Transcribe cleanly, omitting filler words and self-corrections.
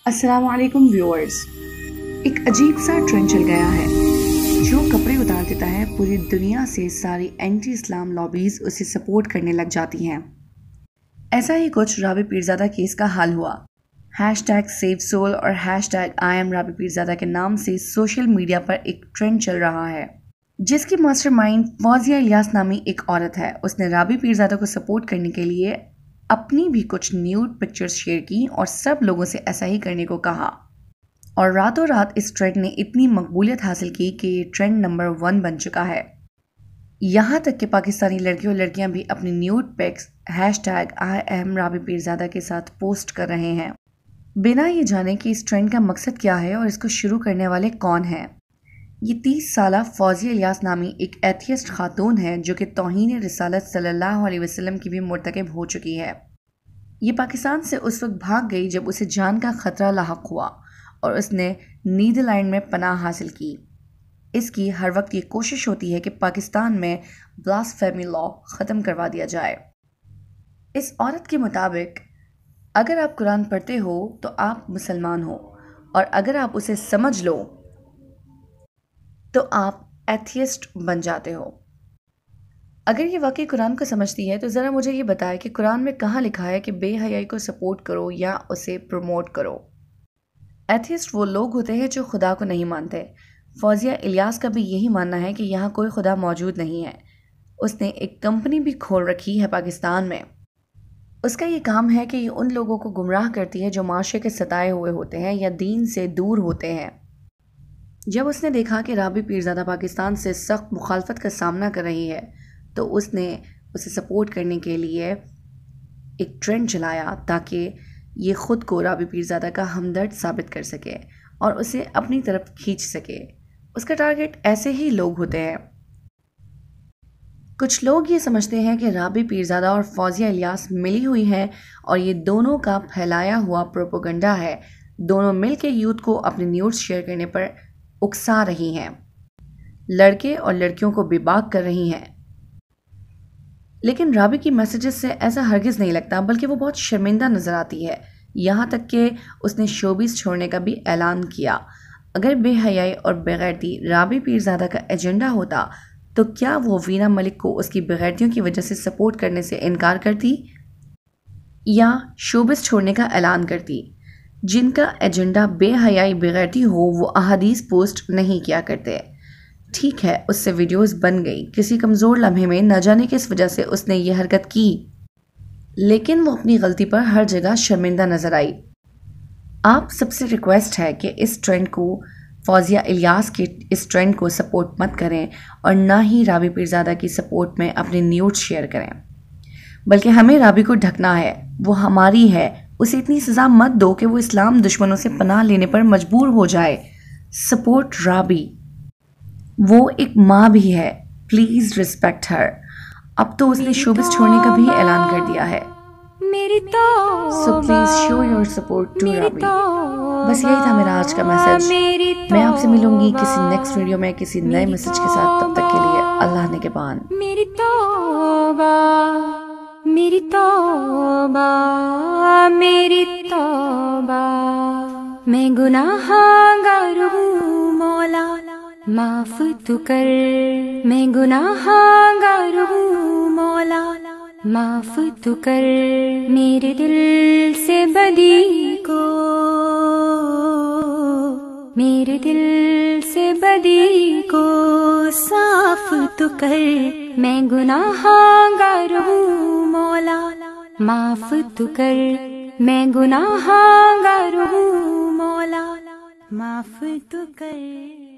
अस्सलाम वालेकुम व्यूअर्स। एक अजीब सा ट्रेंड चल गया है जो कपड़े उतार देता है। पूरी दुनिया से सारी एंटी इस्लाम लॉबीज उसे सपोर्ट करने लग जाती हैं। ऐसा ही कुछ राबी पीरज़ादा केस का हाल हुआ। #SaveSoul और #IamRabi पीरज़ादा के नाम से सोशल मीडिया पर एक ट्रेंड चल रहा है जिसकी मास्टरमाइंड फौजिया इलियास नामी एक औरत है। उसने राबी पीरज़ादा को सपोर्ट करने के लिए अपनी भी कुछ न्यूड पिक्चर्स शेयर की और सब लोगों से ऐसा ही करने को कहा। और रातों रात इस ट्रेंड ने इतनी मकबूलियत हासिल की कि ये ट्रेंड नंबर 1 बन चुका है। यहाँ तक कि पाकिस्तानी लड़के और लड़कियाँ भी अपनी न्यूड पिक्स #IamRabi पीरज़ादा के साथ पोस्ट कर रहे हैं, बिना ये जाने कि इस ट्रेंड का मकसद क्या है और इसको शुरू करने वाले कौन हैं। ये 30 साला फौजिया इलियास नामी एक एथियस्ट खातून है जो कि तौहीन रिसालत सल्लल्लाहु अलैहि वसल्लम की भी मुर्तकब हो चुकी है। ये पाकिस्तान से उस वक्त भाग गई जब उसे जान का खतरा लाहक हुआ और उसने नीदरलैंड में पनाह हासिल की। इसकी हर वक्त ये कोशिश होती है कि पाकिस्तान में ब्लास्फेमी लॉ ख़त्म करवा दिया जाए। इस औरत के मुताबिक अगर आप कुरान पढ़ते हो तो आप मुसलमान हो और अगर आप उसे समझ लो तो आप एथियस्ट बन जाते हो। अगर ये वाकई कुरान को समझती है तो ज़रा मुझे ये बताए कि कुरान में कहाँ लिखा है कि बेहयाई को सपोर्ट करो या उसे प्रमोट करो। एथियस्ट वो लोग होते हैं जो खुदा को नहीं मानते। फौजिया इलियास का भी यही मानना है कि यहाँ कोई खुदा मौजूद नहीं है। उसने एक कंपनी भी खोल रखी है पाकिस्तान में। उसका ये काम है कि ये उन लोगों को गुमराह करती है जो माशरे के सताए हुए होते हैं या दीन से दूर होते हैं। जब उसने देखा कि राबी पीरज़ादा पाकिस्तान से सख्त मुखालफत का सामना कर रही है तो उसने उसे सपोर्ट करने के लिए एक ट्रेंड चलाया ताकि ये ख़ुद को राबी पीरज़ादा का हमदर्द साबित कर सके और उसे अपनी तरफ खींच सके। उसका टारगेट ऐसे ही लोग होते हैं। कुछ लोग ये समझते हैं कि राबी पीरज़ादा और फौजिया इलियास मिली हुई हैं और ये दोनों का फैलाया हुआ प्रोपेगेंडा है। दोनों मिल के यूथ को अपने न्यूज़ शेयर करने पर उकसा रही हैं, लड़के और लड़कियों को बेबाक कर रही हैं। लेकिन राबी की मैसेजेस से ऐसा हरगिज़ नहीं लगता, बल्कि वो बहुत शर्मिंदा नज़र आती है। यहाँ तक कि उसने शोबिस छोड़ने का भी ऐलान किया। अगर बेहयाई और बेगैरती राबी पीरज़ादा का एजेंडा होता तो क्या वो वीना मलिक को उसकी बेगैरतियों की वजह से सपोर्ट करने से इनकार करती या शोबिस छोड़ने का ऐलान करती? जिनका एजेंडा बेहयाई बेगैरती हो वो अहादीस पोस्ट नहीं किया करते। ठीक है, उससे वीडियोस बन गई, किसी कमज़ोर लम्हे में न जाने किस वजह से उसने ये हरकत की, लेकिन वो अपनी गलती पर हर जगह शर्मिंदा नज़र आई। आप सबसे रिक्वेस्ट है कि इस ट्रेंड को, फौजिया इलियास के इस ट्रेंड को सपोर्ट मत करें और ना ही राबी पीरज़ादा की सपोर्ट में अपने न्यूज़ शेयर करें, बल्कि हमें राबी को ढकना है। वो हमारी है। उसे इतनी सज़ा मत दो कि वो इस्लाम दुश्मनों से पनाह लेने पर मजबूर हो जाए। सपोर्ट राबी। वो एक माँ भी है, प्लीज़ रिस्पेक्ट हर। अब तो उसने शोबिस छोड़ने का भी ऐलान कर दिया है। So please show your support to Rabi. बस यही था मेरा आज का मैसेज। मैं आपसे मिलूंगी किसी नेक्स्ट वीडियो में किसी नए मैसेज के साथ। तब तक के लिए अल्लाह निगहबान। मेरी तौबा, मेरी तौबा, मेरी तौबा, मैं गुनाहगार हूँ मौला माफ तू कर। मैं गुनाहगार हूँ मौला माफ तू कर। मेरे दिल से बदी को, मेरे दिल से बदी को साफ तू कर। मैं गुनाहगार हूँ मौला माफ तू कर। मैं गुनाहगार हूँ मौला माफ तू कर।